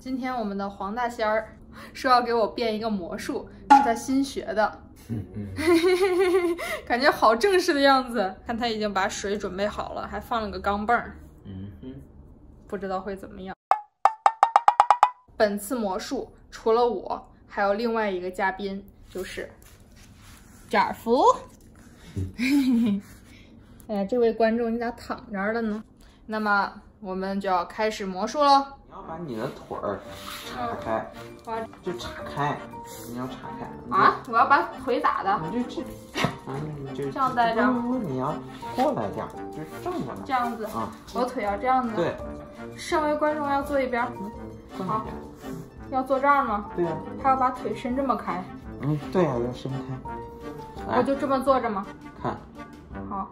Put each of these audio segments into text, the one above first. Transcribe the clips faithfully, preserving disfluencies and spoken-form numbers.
今天我们的黄大仙儿说要给我变一个魔术，是他新学的。嗯嗯，感觉好正式的样子。看他已经把水准备好了，还放了个钢镚儿。嗯哼，不知道会怎么样。本次魔术除了我，还有另外一个嘉宾，就是展福。哎呀，这位观众你咋躺这儿了呢？那么我们就要开始魔术喽。 你要把你的腿儿岔开， 嗯、 就岔开，你要岔开啊！我要把腿咋的？ 你就这，啊，你就这样待着。 不不，你要过来点，就是正着嘛。 这样子啊， 我腿要这样子。对。身为观众要坐一边。 嗯， 好。要坐这儿吗？ 对呀、啊。 还要把腿伸这么开。 嗯，对呀、啊，要伸开。 我就这么坐着吗？ 看。 好。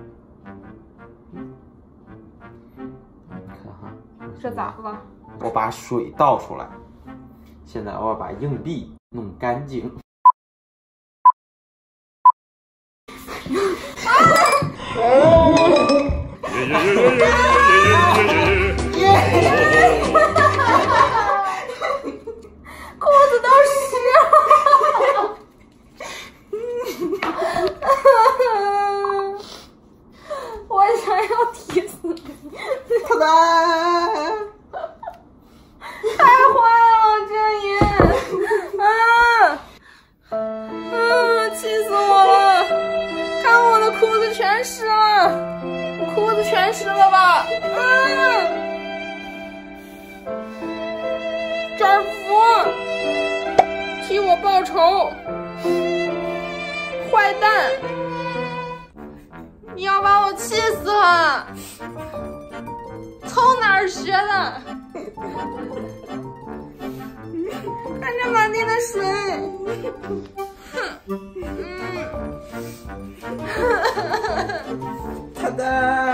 看哈， 这咋了？ 我把水倒出来，现在我要把硬币弄干净。 裤子都湿了。我想要踢死你！ 他的太坏了，这也，啊，嗯，气死我了！看我的裤子全湿了，裤子全湿了吧？嗯，展福，替我报仇，坏蛋！你要把我气死了！从哪儿学的？看这满地的水，哼，嗯， 他的。